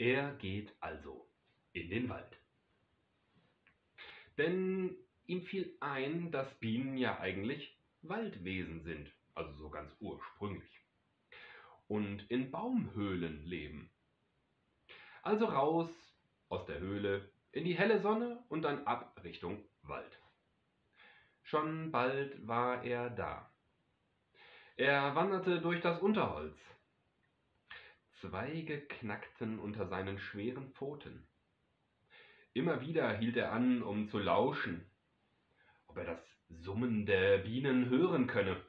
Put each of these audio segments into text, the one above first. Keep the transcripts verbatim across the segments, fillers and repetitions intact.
Er geht also in den Wald. Denn ihm fiel ein, dass Bienen ja eigentlich Waldwesen sind, also so ganz ursprünglich, und in Baumhöhlen leben. Also raus aus der Höhle in die helle Sonne und dann ab Richtung Wald. Schon bald war er da. Er wanderte durch das Unterholz. Zweige knackten unter seinen schweren Pfoten. Immer wieder hielt er an, um zu lauschen, ob er das Summen der Bienen hören könne.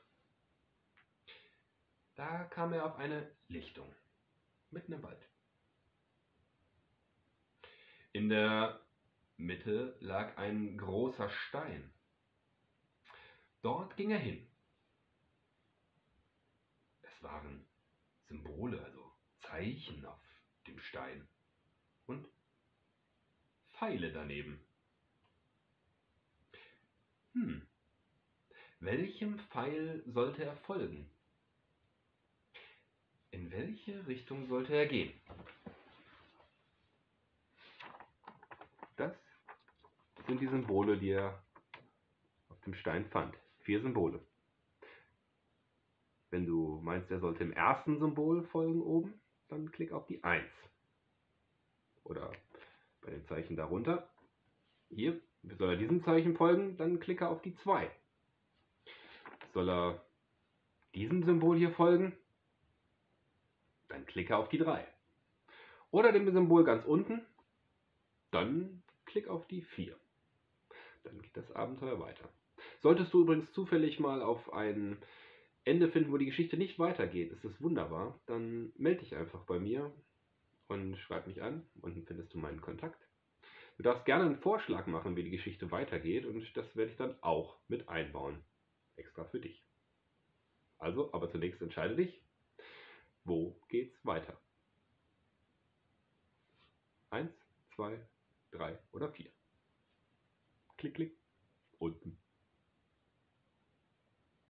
Da kam er auf eine Lichtung, mitten im Wald. In der Mitte lag ein großer Stein. Dort ging er hin. Es waren Symbole, also Zeichen auf dem Stein und Pfeile daneben. Hm, welchem Pfeil sollte er folgen? In welche Richtung sollte er gehen? Das sind die Symbole, die er auf dem Stein fand. Vier Symbole. Wenn du meinst, er sollte dem ersten Symbol folgen oben, dann klick auf die eins. Oder bei dem Zeichen darunter. Hier soll er diesem Zeichen folgen, dann klicke auf die zwei. Soll er diesem Symbol hier folgen, dann klicke auf die drei. Oder dem Symbol ganz unten, dann klick auf die vier. Dann geht das Abenteuer weiter. Solltest du übrigens zufällig mal auf ein Ende finden, wo die Geschichte nicht weitergeht, ist es wunderbar, dann melde dich einfach bei mir und schreib mich an. Unten findest du meinen Kontakt. Du darfst gerne einen Vorschlag machen, wie die Geschichte weitergeht, und das werde ich dann auch mit einbauen. Extra für dich. Also, aber zunächst entscheide dich, wo geht's weiter? Eins, zwei, drei oder vier. Klick, klick, unten.